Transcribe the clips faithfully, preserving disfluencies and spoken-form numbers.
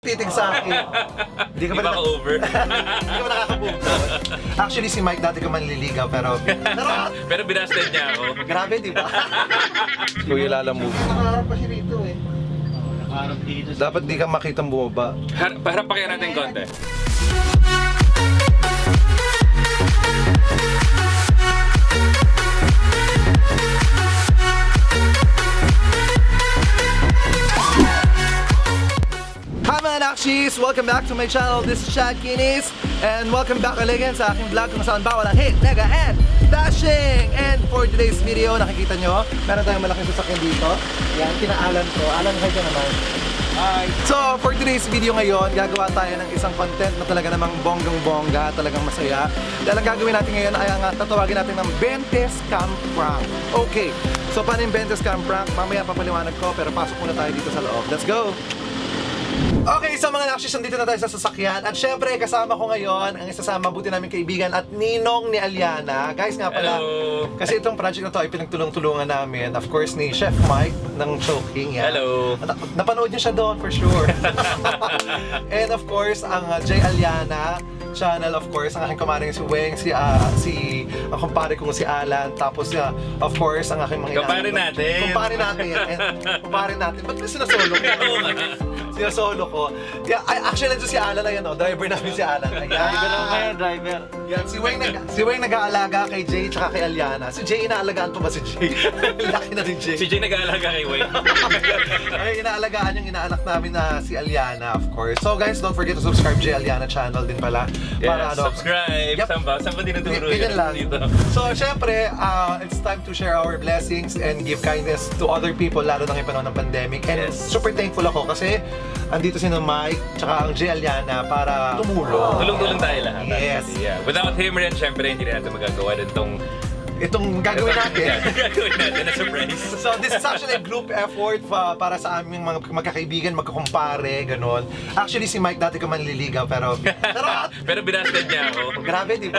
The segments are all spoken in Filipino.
titig sa akin. Hindi ka ba over? Hindi ka ba nakaka-move doon? Actually, si Mike dati ko manliligaw, pero... Pero, pero binasted niya ako. Grabe, di ba? Kuya Lala move. Nakaharap pa siya rito eh. Nakaharap dito. Dapat di ka makitang bumaba. Harap pa kaya natin konti. Hi mga Nakshis! Welcome back to my channel. This is Chad Kinis. And welcome back again sa aking vlog kung saan bawal ang hit, nega, and dashing! And for today's video, nakikita nyo, meron tayong malaking sasakyan dito. Yan, kinaalan ko. Alan, hi ka naman. Hi! So, for today's video ngayon, gagawa tayo ng isang content na talaga namang bonggang-bongga, talagang masaya. Dahil ang gagawin natin ngayon ay ang tatawagin natin ng twenty Scam Prank. Okay, so paano yung twenty Scam Prank? Mamaya papaliwanag ko, pero pasok muna tayo dito sa loob. Let's go! Okay, so mga Nakshis, nandito na tayo sa sasakyan. At syempre, kasama ko ngayon ang isa sa mabuti naming kaibigan at ninong ni Aliana. Guys nga pala, hello. Kasi itong project na to ay pinagtulong-tulungan namin. Of course, ni Chef Mike ng Choking. Yan. Hello. At, napanood niyo siya doon for sure. And of course, ang uh, J. Aliana channel, of course, ang aking kumaring si Weng, si, uh, si ang kumpare kong si Alan, tapos uh, of course, ang aking mga kumpare natin. Kumpare natin. And kumpare natin. Ba't ba sinasolo ko? Sinasolo ko. Yeah, ay, actually, ito si Alan na yan, oh. Driver namin si Alan. Ayan. Driver naman kayo, driver. Yan, si Weng, nag si Weng nag-aalaga kay Jay tsaka kay Aliana. Si Jay, inaalagaan to ba si Jay? Laki na din Jay. Si Jay nag-aalaga kay Weng. Ay, inaalagaan yung inaanak namin na si Aliana, of course. So guys, don't forget to subscribe Jay Aliana channel din pala. Para, yeah, ano, subscribe. yep. Saan ba? Saan ba dinuturo yun lang. Dito? So, syempre, uh, it's time to share our blessings and give kindness to other people, lalo na ngayong panahon ng pandemic. And yes. Super thankful ako kasi andito si Mike, tsaka ang J. Aliana para tumulong. Tulong-tulong tayo lahat. Yes. Yeah. Without him rin, syempre, hindi natin magagawa din itong itong gagawin natin. Gagawin natin na surprise. So this is actually a group effort pa, para sa aming mga magkakaibigan, magkakumpare, ganon. Actually si Mike dati ko manliligaw, pero pero, pero binasted niya ako. Grabe, di ba?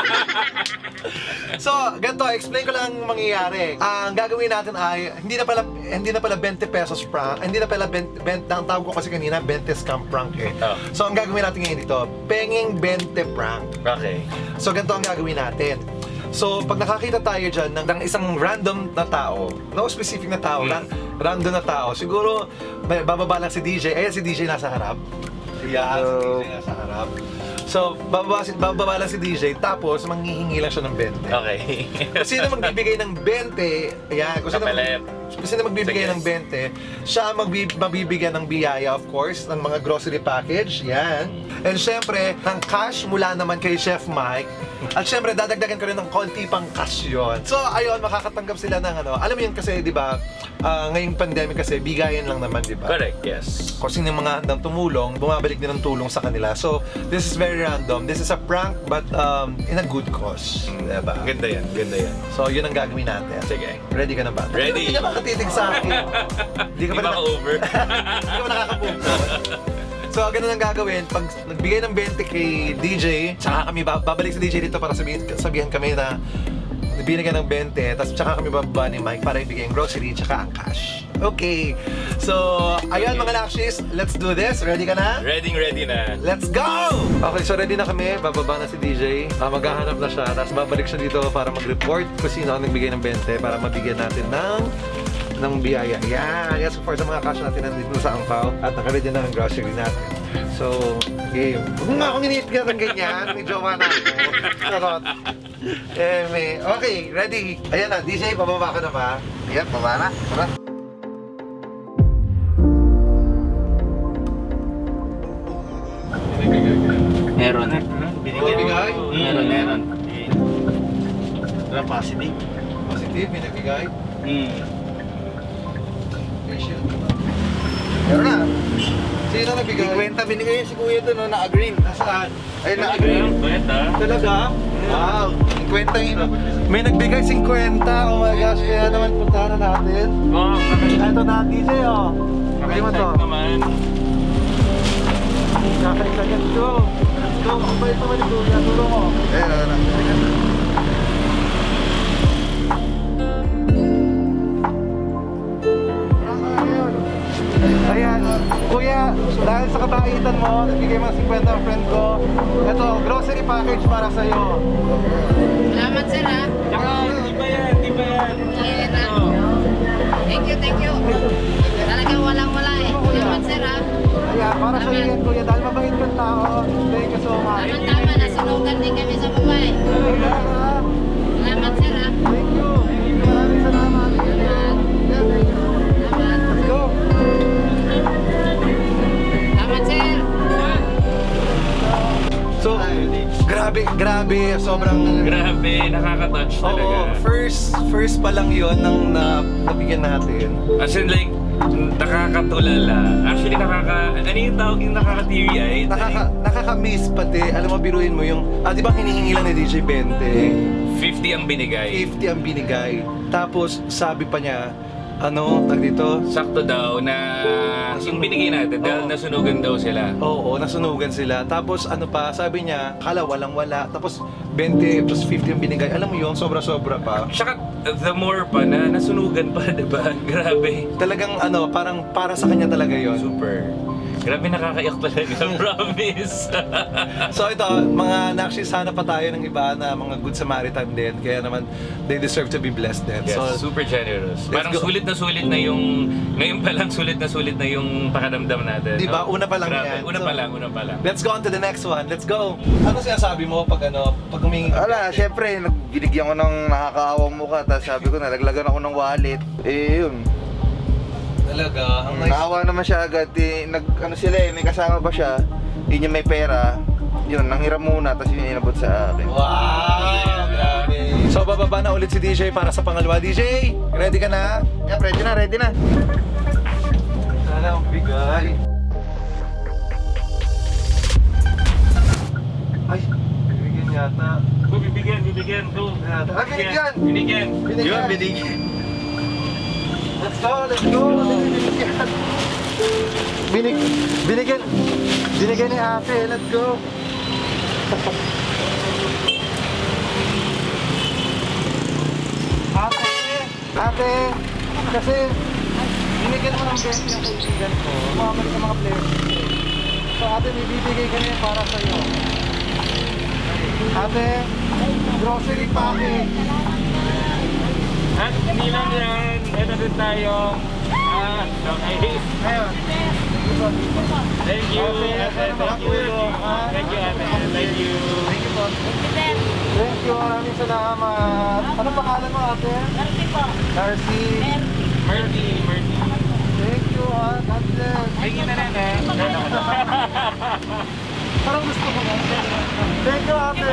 So, ganito, explain ko lang ang mangyayari. Ang gagawin natin ay hindi na pala hindi na pala twenty pesos prank, hindi na pala twenty, ang tawag ko kasi kanina twenty scam prank eh. Oh. So ang gagawin natin ngayon dito, penging twenty prank. Okay. So ganito ang gagawin natin. So, pag nakakita tayo dyan ng, ng isang random na tao, no specific na tao, mm. random na tao, siguro may, bababa lang si D J. Ayan si D J nasa harap. Ayan si D J nasa harap. So, bababa, bababa lang si D J, tapos manghihingi lang siya ng twenty. Okay. Kung sino magbibigay ng twenty, ayan, kung sino, mag, kung sino magbibigay ng twenty, siya magbib, mabibigyan ng biyaya, of course, ng mga grocery package, yan. And syempre, ng cash mula naman kay Chef Mike. At syempre, dadagdagan ko rin ng konti pang cash yun. So, ayun, makakatanggap sila ng ano. Alam mo yun kasi, di ba, uh, ngayong pandemic kasi, bigayan lang naman, di ba? Correct, yes. Kung sino yung mga handang tumulong, bumabalik din ng tulong sa kanila. So, this is very random. This is a prank, but um, in a good cause. Mm, diba? Ganda yan, ganda yan. So, yun ang gagawin natin. Sige. Ready ka na ba? Ready. Hindi ka makatitig sa akin. Hindi ka ba over? Hindi ka ba nakaka-move doon? So, ganun ang gagawin. Pag nagbigay ng twenty kay D J, tsaka kami babalik sa D J dito para sabihin, sabihan kami na binigyan ng twenty, tapos tsaka kami bababa ni Mike para ibigay ang grocery, tsaka ang cash. Okay. So, ayun mga Nakshis, let's do this. Ready ka na? Ready, ready na. Let's go! Okay, so ready na kami. Bababa na si D J. Uh, maghahanap na siya. Tapos babalik siya dito para mag-report kung sino ang nagbigay ng twenty para mabigyan natin ng ng biyaya. Yan! Yes, of course, ang mga cash natin nandito sa angpaw at nakaready na ang grocery natin. So, game. Huwag mo nga akong iniipigyan ng ganyan. May jowa na ako. Charot. Eh, may... Okay, ready. Ayan na, D J, bababa ka na ba? Ayan, bababa na. Tara. Meron. Binigay? Meron, meron. Wala, positive. Positive, binibigay? Hmm. Meron na. Sino nagbigay? Kwenta binigay si kuya doon, no, na-agree. Nasaan? Ay, na-agree. Talaga? Wow! Kwenta yun. May nagbigay fifty. Oh my gosh, kaya naman puntahan na natin. Oo, Ito na, D J, oh. Kaya mo to. naman. Kakaisa ka dito. Let's go. Kung ba ito man ito, turo mo. Eh, ano na. Ayan. Kuya, dahil sa kabaitan mo, nagbigay mo ng fifty ang friend ko. Ito, grocery package para sa'yo. Salamat sir ha. Saka, di ba yan? Di ba yan? Ingat ha. Thank you, thank you. Talagang walang wala eh. Salamat sir ha. Kaya, para sa'yo yan, kuya, dahil mabait kang tao. Thank you so much. Tama-tama, nasunugan din kami sa babae. Salamat. Salamat sir ha. Thank you. Maraming salamat. Salamat. Salamat. Let's go. Salamat sir. So, grabe, grabe, sobrang... Grabe, nakaka-touch talaga. Oo, first, first pa lang yun nang na, nabigyan natin. As in like, nakakatulala. Actually, nakaka... Ano yung tawag yung nakaka-teary-eyed? Nakaka, nakaka-miss pati. Alam mo, biruin mo yung... Ah, di ba hinihingi lang ni D J twenty? fifty ang binigay. fifty ang binigay. Tapos, sabi pa niya, ano, tag dito? Sakto daw na yung binigay natin dahil Oo. nasunugan daw sila. Oo, nasunugan sila. Tapos, ano pa, sabi niya, kala walang-wala. Tapos, twenty plus fifty ang binigay. Alam mo yun, sobra-sobra pa. Tsaka, the more pa na nasunugan pa, diba? Grabe. Talagang, ano, parang para sa kanya talaga yon. Super. Grabe, nakakaiyak talaga. Promise. So ito, mga nakshi, sana pa tayo ng iba na mga good Samaritan din. Kaya naman, they deserve to be blessed din. Yes, So, super generous. let's Parang go. sulit na sulit na yung... Ngayon pa lang, sulit na sulit na yung pakiramdam natin. Di ba? no? Una pa lang Grabe. yan. Una So, pa lang, una pa lang. let's go on to the next one. Let's go! Ano sinasabi mo pag ano, pag humingi? Wala, syempre, nagbinigyan ko ng nakakaawang mukha, tapos sabi ko, nalaglagan ako ng wallet. Eh, yun. Talaga, ang nice. Naawa naman siya agad. Eh, nag, ano sila eh, may kasama pa siya. Hindi niya may pera. Yun, nanghiram muna, tapos yun inabot sa akin. Wow! Grabe! So bababa na ulit si D J para sa pangalawa. D J, ready ka na? Yeah, ready na, ready na. Sana ang bigay. Ay, bibigyan yata. Go, bibigyan, bibigyan. Go. Ay, binigyan! Binigyan. Binigyan. Yun, binigyan. Let's go, let's go! Binigyan! Binig, binigyan! Binigyan ni ate, let's go! Ate! Ate! Kasi binigyan mo ng best yung kaibigan ko. Mamali sa mga players. So ate, may bibigay ka niya para sa'yo. Ate, grocery package. At hindi lang yan. Ito din tayo. Ah, okay. Ayun. Thank you. Okay, Ate, thank you. makatulong, ha? Thank you, ate. Thank you. Thank you po. Thank you, maraming salamat. Ano pangalan mo ate? Merci po. Darcy. Mercy, mercy. Thank you, ha. God bless. Thank you na rin eh. Parang gusto ko na. Thank you, ate.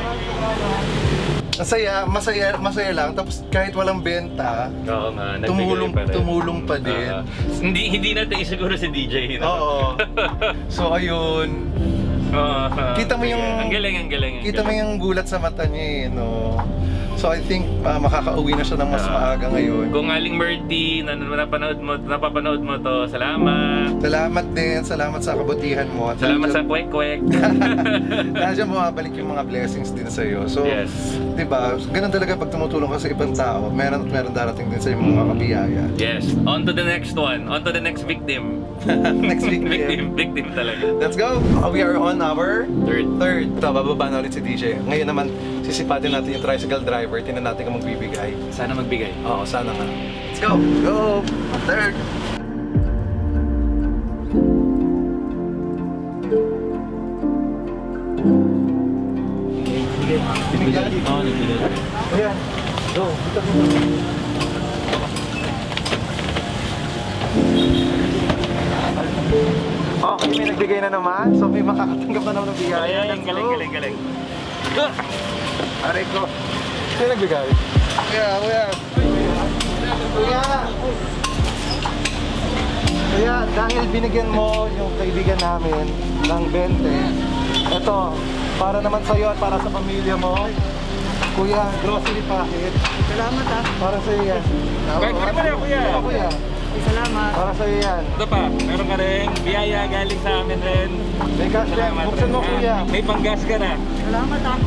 Masaya, masaya, masaya lang. Tapos kahit walang benta, Oo nga, nagbigay tumulong, pa rin. tumulong pa din. Ah, hindi hindi natin isiguro si D J. No? Oo. So ayun, Oo. Kita mo yung- Ang galing, ang galing. ang kita mo galing. yung gulat sa mata niya eh, no? So I think uh, makakauwi na siya ng mas Ah. maaga ngayon. Kung Aling Merty, na napanood mo, napapanood mo to, salamat. Salamat din, salamat sa kabutihan mo. At Salamat sa nandiyan- kwek-kwek. Nandiyan bumabalik yung mga blessings din sa'yo. So, Yes. di ba, ganun talaga pag tumutulong ka sa ibang tao, meron at meron darating din sa yung mga kabiyaya. Yes. On to the next one. On to the next victim. Next week, victim, victim talaga. Let's go! Uh, we are on our Third. third. Ito, bababa na ulit si D J. Ngayon naman, sisipatin natin yung tricycle driver. Tingnan natin kung magbibigay. Sana magbigay. Oo, sana nga. Let's go! Go! Third! Binigyan? Oo, nagbigay. Ayan. Go. Dito mo. Okay, may nagbigay na naman. So may makakatanggap na naman ng bigay. Ayan, Let's galing, go. galing, galing. Aray ko. Sino nagbigay? Kuya, kuya. Kuya! Kuya, dahil binigyan mo yung kaibigan namin ng twenty, eto, para naman sa'yo at para sa pamilya mo, kuya, grocery packet. Salamat ha. Para sa'yo yan. Kahit ka naman yan, kuya. Oo, kuya. Salamat. Para sa'yo yan. Ito pa, meron ka rin biyaya galing sa amin rin. May cash din. Buksan mo, kuya. May panggas ka na. Salamat ha.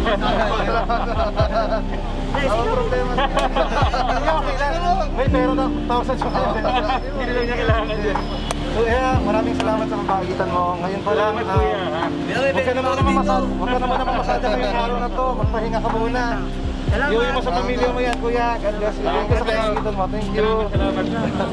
Ang problema. Hindi okay lang. May pera na thousand siya. Hindi lang niya kailangan dyan. Kuya, maraming salamat sa pagpapagitan mo. Ngayon pa lang, Salamat ah, kuya. ha? huwag ka na muna mamasad. Huwag ka na muna mamasada ngayong araw na to. Magpahinga ka muna. Iuwi mo sa pamilya mo yan, kuya. God bless you. Thank you sa pagpapagitan mo. Thank you. Salamat, salamat.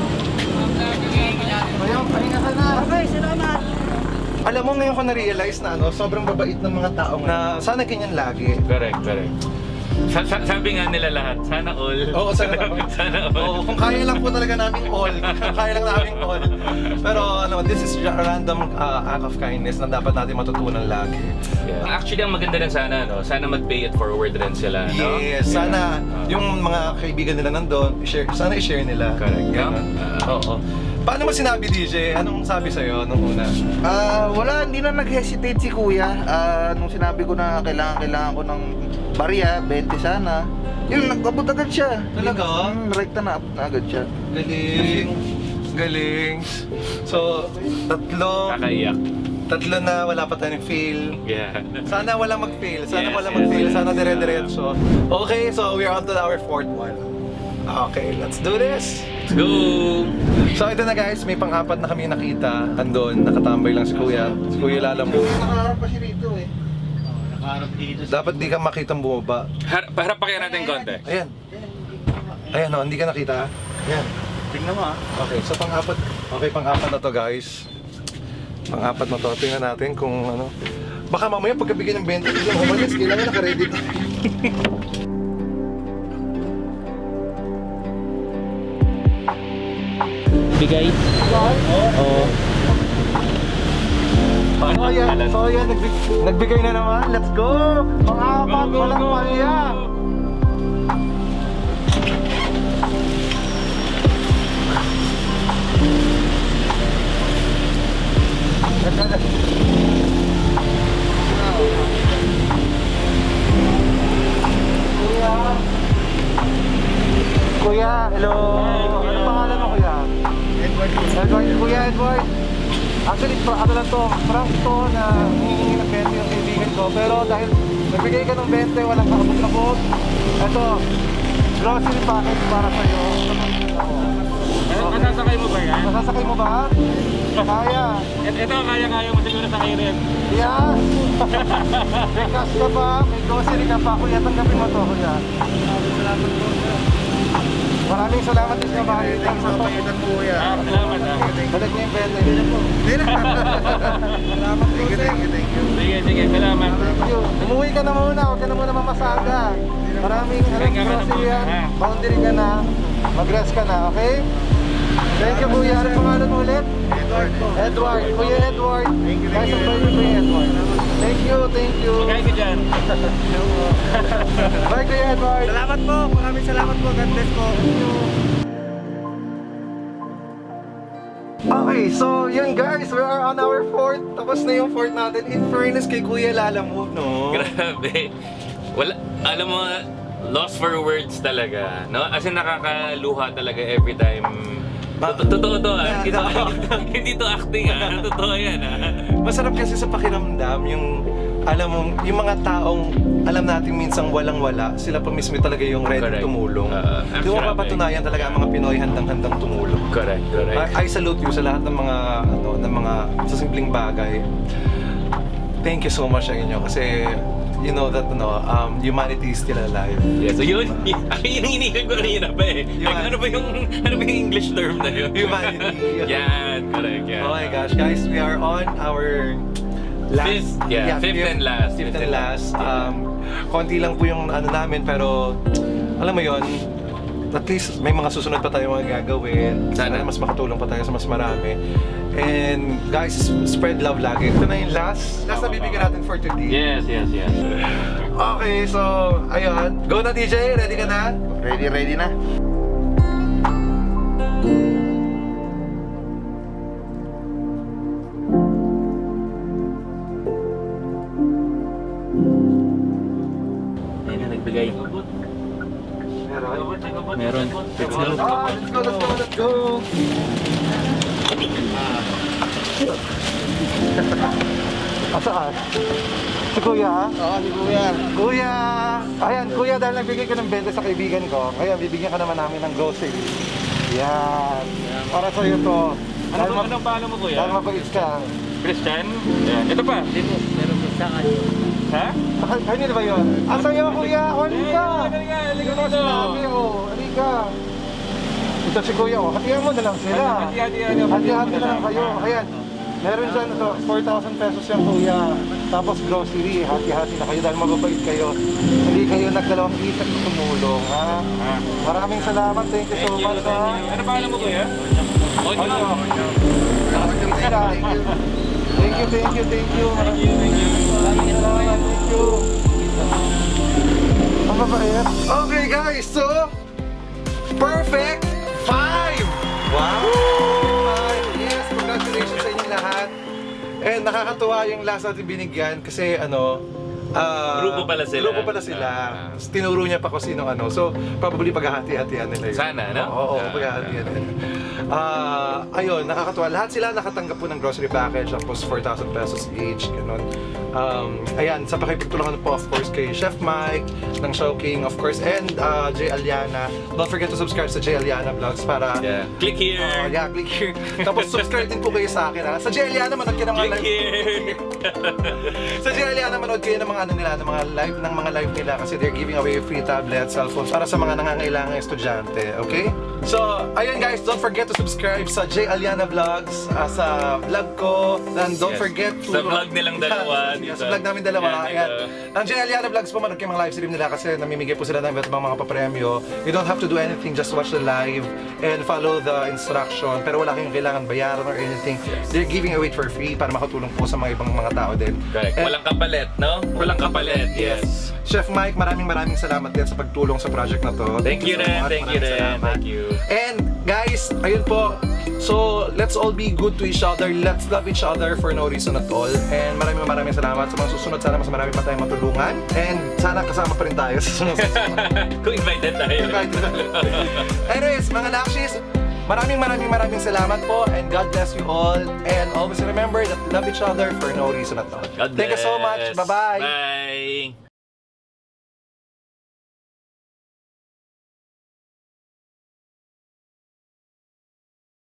Kuya, pahinga ka na. Okay, salamat. Alam mo, ngayon ko na-realize na ano, sobrang babait ng mga tao na sana ganyan lagi. Correct, correct. Sa, sa, sabi nga nila lahat, sana all. Oo, sana all. Sana all. Oo, kung kaya lang po talaga namin all. Kung kaya lang namin all. Pero ano, this is a random uh, act of kindness na dapat natin matutunan lagi. Yeah. Actually, ang maganda rin sana, no? Sana mag-pay it forward rin sila, no? Yes, Yeah. sana Uh, yung mga kaibigan nila nandun, share, sana i-share nila. Correct. Ganun. Yeah. Oo. Paano mo sinabi, D J? Anong sabi sa'yo nung una? Ah, wala, hindi na nag-hesitate si kuya. Ah, nung sinabi ko na kailangan kailangan ko ng barya, twenty sana. Yun, nag-abot agad siya. Talaga? Hmm, rekta na abot na agad siya. Galing. Galing. So, tatlo. Kakaiyak. Tatlo na wala pa tayong fail. Yeah. Sana wala mag-fail. Sana Yes, wala yes, mag-fail. yes. Sana dire-diretso. Okay, so we're on to our fourth one. Okay, let's do this. Let's go! So ito na guys, may pang-apat na kami nakita. Andun, nakatambay lang si Kuya. Si Kuya Lalamove. Nakaharap pa siya rito eh. Dapat di ka makitang bumaba. Har paharap pa kaya natin konti. Ayan. Ayan o, hindi ka nakita. Ayan. Tingnan mo ah. Okay, so pang-apat. Okay, pang-apat na to guys. Pang-apat na to. Tingnan natin kung ano. Baka mamaya pagkabigyan ng benta, biglang umalis. Kailangan naka-ready to. Bigay? Oo. So yan, so yan, nagbig nagbigay na naman. Let's go! Pang-apat, Go, go, walang go. palya. Kuya. Kuya, hello. Ano pangalan mo, kuya? Edward. Edward, kuya Edward. Actually, pra- ano lang to, prank to na hihingi ng bente yung kaibigan ko. Pero dahil nagbigay ka ng bente, walang kaabot-abot. Ito, grocery package para sa'yo. Masasakay mo ba yan? Masasakay mo ba? Kaya. Et- Ito, kaya-kaya mo siguro sa rin. Yeah. May cash ka pa, may grocery ka pa. Kuya, tanggapin mo to, kuya. Maraming salamat din sa mga Thank you sa kapagitan mo kuya. Ah, salamat ah. Balik niyo yung bente. Hindi na. Salamat po. Thank you, thank you, thank you. Sige, sige, salamat. Thank you. Umuwi ka na muna, huwag ka na muna mamasaga. Maraming Thank alam you, grocery yan. ha? Boundary ka na. Mag-rest ka na, okay? Thank you, kuya. Ano pangalan mo ulit? Edward po. Edward. Kuya Edward. Thank you, thank Guys, you. ang bayo Kuya Edward. Thank you, thank you. Kaya ko dyan. Bye, Kuya Edward. Salamat po. Maraming salamat po. God bless po. Okay, so yun guys, we are on our fourth. Tapos na yung fourth natin. In fairness kay Kuya Lalamove, no? Grabe. Wala, alam mo, lost for words talaga, no? As in, nakakaluha talaga every time. Tot- Totoo to, ah. Hindi to, hindi to acting, ah. Totoo yan, ah. Masarap kasi sa pakiramdam yung, alam mo, yung mga taong alam natin minsang walang-wala, sila pa mismo talaga yung ready Correct. tumulong. Uh, Di mo actually, papatunayan talaga ang mga Pinoy handang-handang tumulong. Correct, correct. I, I salute you sa lahat ng mga, ano, ng mga sa simpleng bagay. Thank you so much sa inyo kasi you know that no, um, humanity is still alive. Yeah, so yun, yun ang iniisip ko kanina pa eh. Like, Human- ano ba yung, ano ba yung English term na yun? Humanity. Yan, correct, yeah. Oh my gosh, guys, we are on our last, Fifth, yeah, fifth and last. Fifth Fifth and and last. last, yeah. Um, konti lang po yung ano namin, pero alam mo yon, at least may mga susunod pa tayo mga gagawin. Sana. Sana mas makatulong pa tayo sa mas marami. And guys, spread love lagi. Ito na yung last. Last na bibigyan natin for today. Yes, yes, yes. Okay, so, ayun. Go na D J, ready ka na? Ready, ready na. Ayun na nagbigay. Meron. Meron. Let's go. Ah, let's go, let's go, let's go. Asaan? Si Kuya? Oo, si kuya. Kuya! Ayan, Kuya, dahil nagbigay ka ng benta sa kaibigan ko, ngayon bibigyan ka naman namin ng grocery. Yan. Para sa'yo to. Ano ba anong pangalan mo kuya? Dahil mabait ka. Christian? Yan. Ito pa. Ha? Kanina ba yun? Ah, sa'yo kuya! Halika! Halika, halika Ito dito. sinabi mo. Halika! Ito si kuya ko. Hatihan mo na lang sila. Hati-hati-hati. Hati-hati na lang kayo. Ayan. Meron dyan ito. four thousand pesos yung kuya. Tapos grocery. Hati-hati na kayo dahil mababait kayo. Hindi kayo nagdalawang isip na tumulong. Ha? Maraming salamat. Thank you so Thank you, much. thank Ha? you. Ano pangalan mo kuya? Ano? Onyo. Thank you, thank you, thank you. Thank you, thank you. Maraming salamat. Thank you. Ang mabait. Okay guys, so perfect five! Wow! Five! Yes, congratulations sa inyong lahat. And nakakatuwa yung last natin binigyan kasi ano, ah, Grupo pala sila. Grupo pala sila. Ah. Tapos tinuro niya pa kung sino ano. So, probably paghahati-hatian nila yun. Sana, no? Oo, oo, Ah, paghahatian nila. Ah, ayun, nakakatuwa. Lahat sila nakatanggap po ng grocery package, tapos four thousand pesos each, ganun. Um, ayan, sa pakipagtulungan po of course kay Chef Mike, ng Showking of course, and uh, J. Aliana. Don't forget to subscribe sa J. Aliana Vlogs para... Yeah. Click here. Oh, yeah, click here. Tapos subscribe din po kayo sa akin ha. Sa J. Aliana, manood kayo ng mga Click here. Sa J. Aliana, manood kayo ng mga ano nila, ng mga live, ng mga live nila kasi they're giving away free tablets, cellphones para sa mga nangangailangan estudyante, okay? So, ayun guys, don't forget to subscribe sa J. Aliana Vlogs, uh, sa vlog ko, and don't Yes. forget to... Sa vlog nilang dalawa. Yeah, dito. sa vlog namin dalawa. Yan, Ayan. dito. Ang J. Aliana Vlogs po, manood kayo mga live stream nila kasi namimigay po sila ng iba't ibang mga papremyo. You don't have to do anything, just watch the live and follow the instruction. Pero wala kayong kailangan bayaran or anything. Yes. They're giving away for free para makatulong po sa mga ibang mga tao din. Correct. And- Walang kapalit, no? Walang kapalit, yes. Chef Mike, maraming maraming salamat din sa pagtulong sa project na to. Thank you so rin, much. thank you Maraming rin, salamat. thank you. And guys, ayun po. So, let's all be good to each other. Let's love each other for no reason at all. And maraming maraming salamat. Sa mga susunod, sana mas marami pa tayong matulungan. And sana kasama pa rin tayo sa sunod. Kung invited tayo. Anyways, mga Lakshis, maraming maraming maraming salamat po. And God bless you all. And always remember that love each other for no reason at all. God Thank you so much. bless. Bye-bye. Bye.